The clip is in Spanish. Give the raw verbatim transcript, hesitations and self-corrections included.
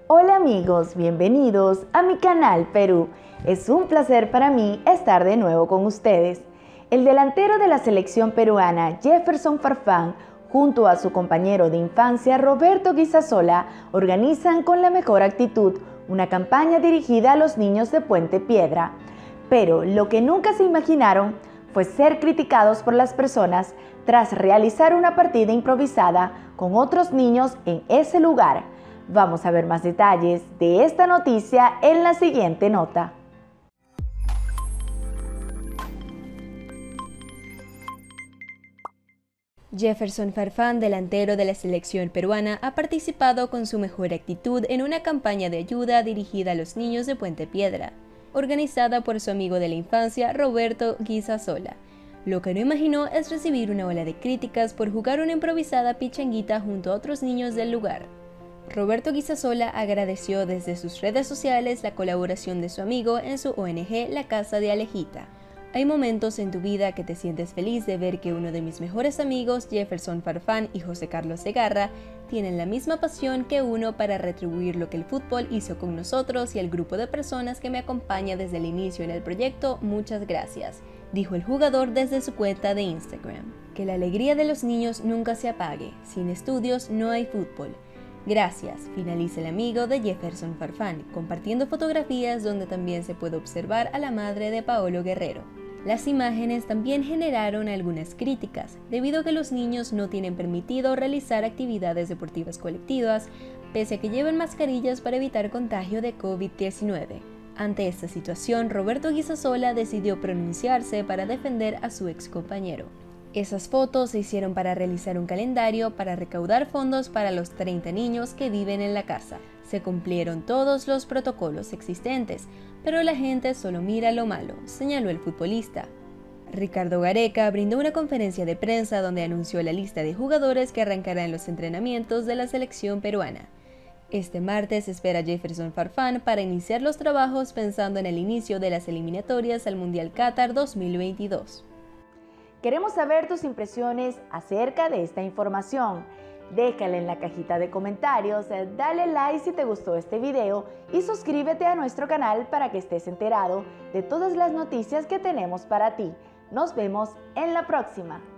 Hola amigos, bienvenidos a mi canal Perú. Es un placer para mí estar de nuevo con ustedes. El delantero de la selección peruana, Jefferson Farfán, junto a su compañero de infancia, Roberto Guisasola, organizan con la mejor actitud una campaña dirigida a los niños de Puente Piedra. Pero lo que nunca se imaginaron fue ser criticados por las personas tras realizar una partida improvisada con otros niños en ese lugar. Vamos a ver más detalles de esta noticia en la siguiente nota. Jefferson Farfán, delantero de la selección peruana, ha participado con su mejor actitud en una campaña de ayuda dirigida a los niños de Puente Piedra, organizada por su amigo de la infancia, Roberto Guisasola. Lo que no imaginó es recibir una ola de críticas por jugar una improvisada pichanguita junto a otros niños del lugar. Roberto Guisasola agradeció desde sus redes sociales la colaboración de su amigo en su O N G La Casa de Alejita. Hay momentos en tu vida que te sientes feliz de ver que uno de mis mejores amigos, Jefferson Farfán y José Carlos Segarra, tienen la misma pasión que uno para retribuir lo que el fútbol hizo con nosotros y el grupo de personas que me acompaña desde el inicio en el proyecto. Muchas gracias, dijo el jugador desde su cuenta de Instagram. Que la alegría de los niños nunca se apague. Sin estudios no hay fútbol. Gracias, finaliza el amigo de Jefferson Farfán, compartiendo fotografías donde también se puede observar a la madre de Paolo Guerrero. Las imágenes también generaron algunas críticas, debido a que los niños no tienen permitido realizar actividades deportivas colectivas, pese a que llevan mascarillas para evitar contagio de COVID diecinueve. Ante esta situación, Roberto Guisasola decidió pronunciarse para defender a su excompañero. Esas fotos se hicieron para realizar un calendario para recaudar fondos para los treinta niños que viven en la casa. Se cumplieron todos los protocolos existentes, pero la gente solo mira lo malo, señaló el futbolista. Ricardo Gareca brindó una conferencia de prensa donde anunció la lista de jugadores que arrancarán los entrenamientos de la selección peruana. Este martes espera Jefferson Farfán para iniciar los trabajos pensando en el inicio de las eliminatorias al Mundial Qatar dos mil veintidós. Queremos saber tus impresiones acerca de esta información. Déjala en la cajita de comentarios, dale like si te gustó este video y suscríbete a nuestro canal para que estés enterado de todas las noticias que tenemos para ti. Nos vemos en la próxima.